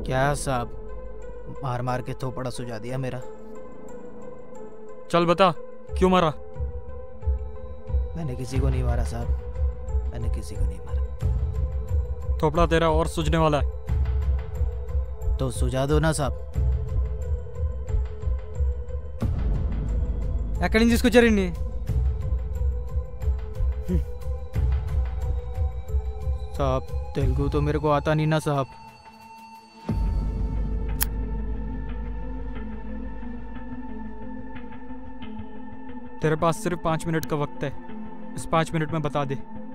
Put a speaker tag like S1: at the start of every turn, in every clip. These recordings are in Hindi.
S1: क्या साहब, मार मार के थोपड़ा सुझा दिया मेरा।
S2: चल बता, क्यों मारा?
S1: मैंने किसी को नहीं मारा साहब, मैंने किसी को नहीं मारा।
S2: थोपड़ा तेरा और सूझने वाला है।
S1: तो सुझा दो ना साहब।
S3: ఎక్కడి నుంచి తీసుకొచ్చారండి?
S1: साहब तेलुगु तो मेरे को आता नहीं ना साहब।
S2: तेरे पास सिर्फ 5 मिनट का वक्त है, इस 5 मिनट में बता दे।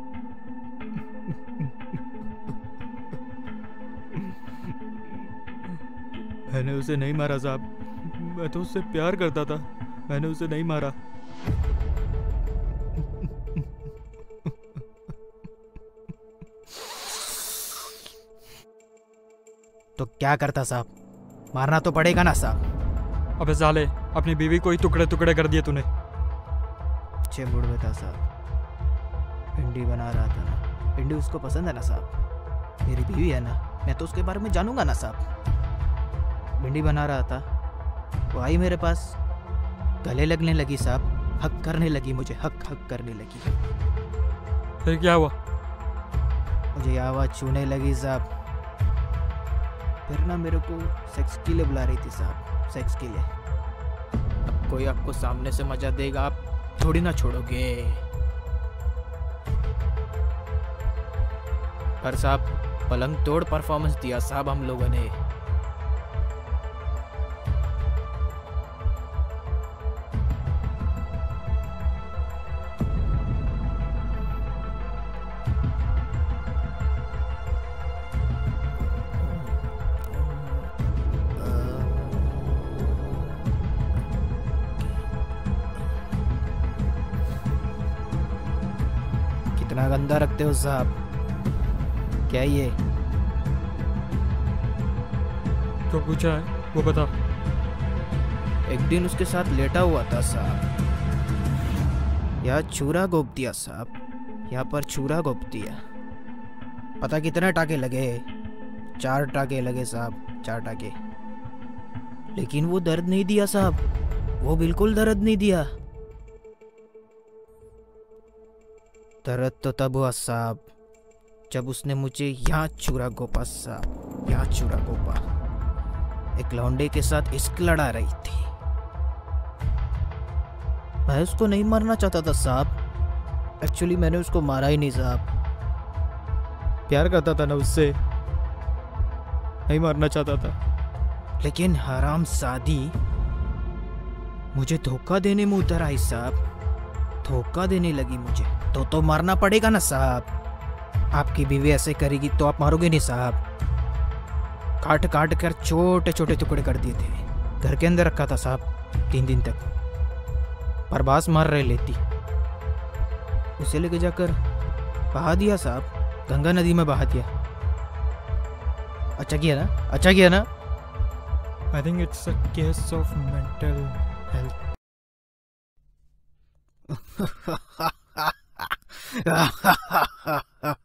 S1: मैंने उसे नहीं मारा साहब, मैं तो उससे प्यार करता था, मैंने उसे नहीं मारा। तो क्या करता साहब, मारना तो पड़ेगा ना साहब।
S2: अबे साले, अपनी बीवी को ही टुकड़े टुकड़े कर दिए तूने।
S1: अच्छे मूड में था साहब, भिंडी बना रहा था ना। भिंडी उसको पसंद है ना साहब, मेरी बीवी है ना, मैं तो उसके बारे में जानूंगा ना साहब। भिंडी बना रहा था, वो आई मेरे पास, गले लगने लगी साहब, हक करने लगी मुझे, हक हक करने लगी।
S2: फिर क्या हुआ?
S1: मुझे आवाज़ छूने लगी साहब। फिर ना मेरे को सेक्स के लिए बुला रही थी साहब, सेक्स के लिए। अब कोई आपको सामने से मजा देगा, आप थोड़ी ना छोड़ोगे। पर साहब पलंग तोड़ परफॉर्मेंस दिया साहब हम लोगों ने। कितना गंदा रखते हो साहब, क्या ये?
S2: जो पूछा है वो बता।
S1: एक दिन उसके साथ लेटा हुआ था साहब, यहाँ छुरा घोप दिया साहब, यहाँ पर छुरा घोप दिया। पता कितने टाके लगे? 4 टाके लगे साहब, 4 टाके। लेकिन वो दर्द नहीं दिया साहब, वो बिल्कुल दर्द नहीं दिया। दर्द तो तब हुआ साहब जब उसने मुझे यहाँ छुरा घोपा साहब, यहाँ छुरा घोपा। एक लौंडे के साथ इश्क लड़ा रही थी। मैं उसको नहीं मारना चाहता था साहब, एक्चुअली मैंने उसको मारा ही नहीं साहब। प्यार करता था ना उससे, नहीं मारना चाहता था। लेकिन हराम सादी मुझे धोखा देने में उतर आई साहब, धोखा देने लगी मुझे। तो मारना पड़ेगा ना साहब। आपकी बीवी ऐसे करेगी तो आप मारोगे नहीं साहब। काट काट कर छोटे छोटे टुकड़े कर दिए थे, घर के अंदर रखा था साहब 3 दिन तक। परबास मार रहे लेती, उसे लेके जाकर बहा दिया साहब, गंगा नदी में बहा दिया। अच्छा किया ना, अच्छा किया ना।
S2: I think it's a case of mental health.
S1: Ha ha ha ha ha.